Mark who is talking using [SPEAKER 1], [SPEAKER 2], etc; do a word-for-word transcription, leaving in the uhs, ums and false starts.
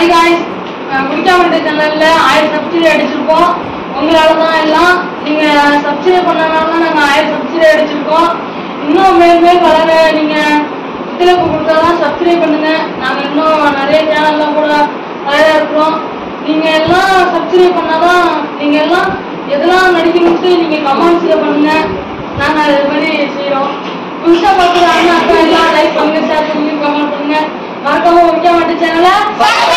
[SPEAKER 1] Hi guys, குடிக்காமட்ட சேனல்ல ஆயிரம் subsidy அடிச்சிருக்கோம். உங்களால தான் எல்லாம். நீங்க சப்ஸ்கிரைப் பண்ணனால தான் நாங்கள் ஆயிரம் சப்சிடி அடிச்சிருக்கோம். இன்னும் மேல் மேல் வளர நீங்க ஒத்துழைப்பு கொடுத்தாதான் சப்ஸ்கிரைப் பண்ணுங்க. நாங்கள் இன்னும் நிறைய சேனல்லாம் கூட தயாராக இருக்கிறோம். நீங்க எல்லாம் சப்ஸ்கிரைப் பண்ணாதான் நீங்க எல்லாம் எதெல்லாம் நடிக்கணும்ட்டு நீங்க கமெண்ட்ஸ்ல பண்ணுங்க. நாங்க அது மாதிரி செய்யறோம். புதுசா பார்க்குற அண்ணா அக்கா எல்லாம் லைக் பண்ணுங்க, ஷேர் பண்ணுங்க, கமெண்ட் பண்ணுங்க. மறக்காம குடிக்காமட்ட சேனலை